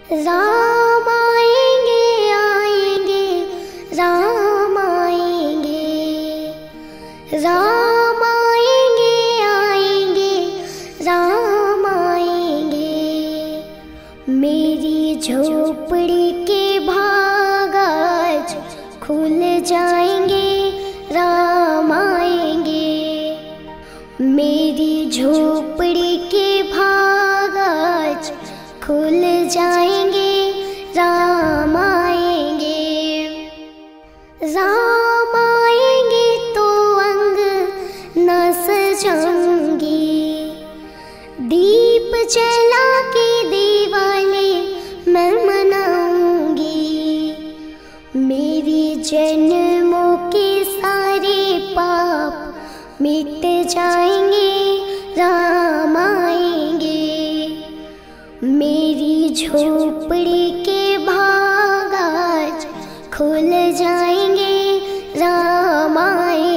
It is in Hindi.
राम आएंगे आएंगे, राम आएंगे, राम आएंगे आएंगे, राम आएंगे। मेरी झोपड़ी के भाग आज खुल जाएंगे, राम आएंगे। मेरी झोपड़ी के भाग आज खुल जाएंगे, राम आएंगे। राम आएंगे तो अंग न सजाऊंगी, दीप जला के दिवाली मैं मनाऊंगी। मेरी जन्मों के सारे पाप मिट जाएंगे, राम आएंगे। मेरी झोपड़ी के भाग आज खुल जाएंगे, राम आएंगे।